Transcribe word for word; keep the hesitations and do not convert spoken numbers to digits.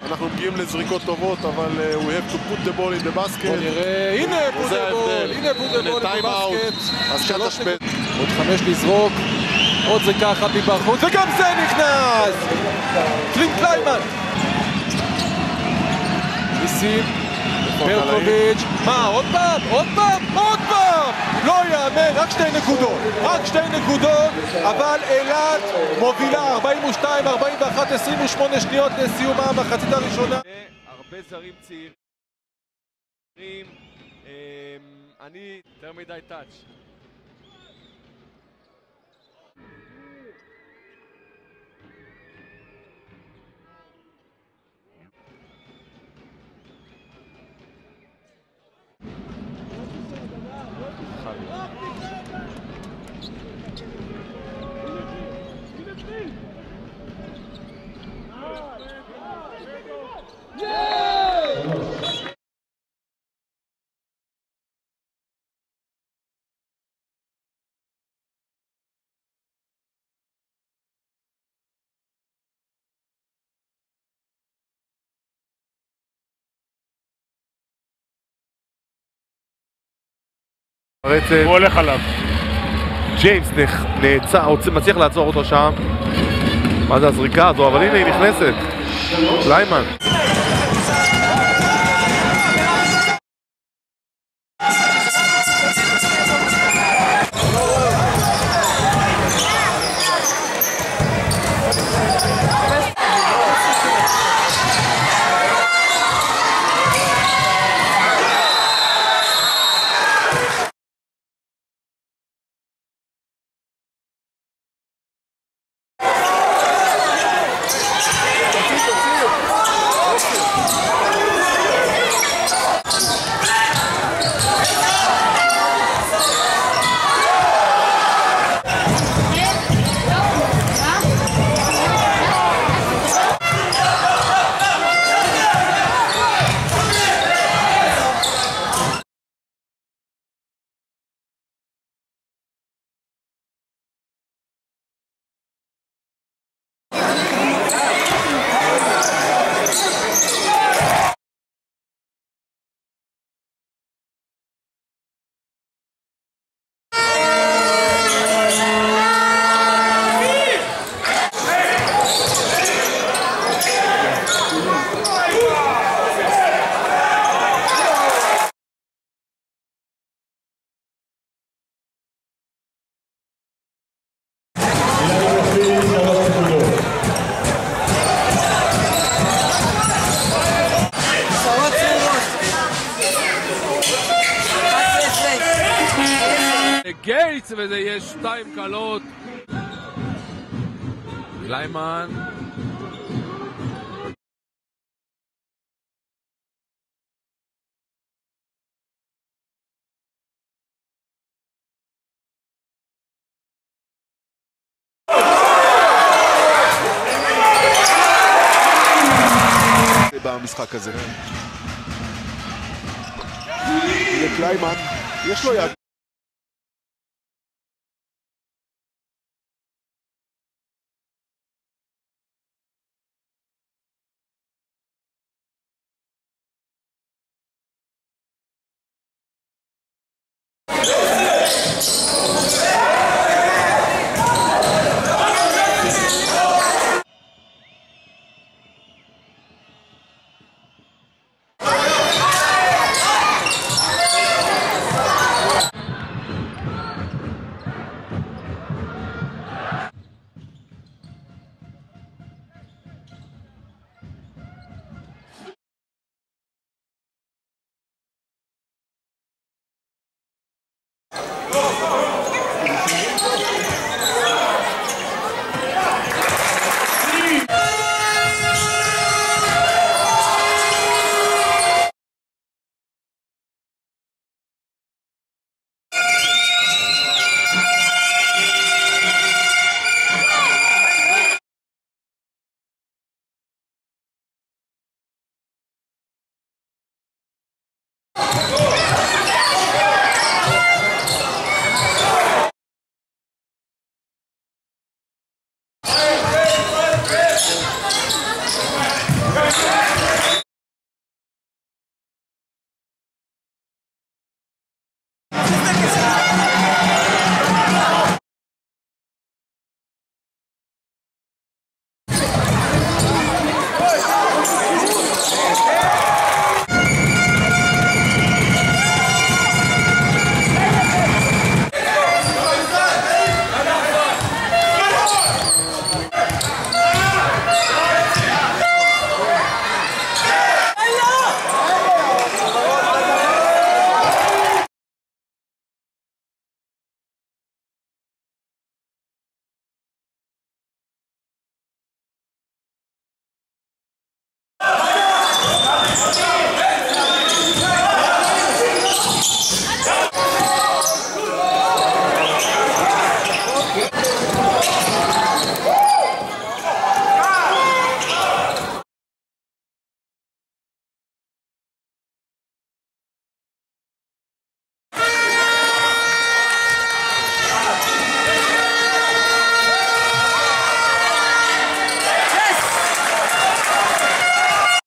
אנחנו מגיעים לזריקות טובות, אבל uh, we have to put the ball in the basket. בוא נראה, הנה put the ball, הנה put the ball in the basket. אז שלוש נקודות. עוד חמש לזרוק, עוד זריקה אחת מבחוץ, וגם זה נכנס! קלין קליימן! ניסים, ברקוביץ', מה, עוד פעם? עוד פעם? עוד פעם! לא יאמן, רק שתי נקודות, רק שתי נקודות, אבל אילת מובילה ארבעים ושתיים ארבעים ואחת, עשרים ושמונה שניות לסיום המחצית הראשונה. הרבה זרים צעירים, אני יותר מדי טאץ'. הוא הולך עליו. ג'יימס נעצר, מצליח לעצור אותו שם. מה זה הזריקה הזו? אבל הנה היא נכנסת. קליימן. גייטס, וזה יש שתיים קלות. קליימן. במשחק הזה. לקליימן, יש לו יד.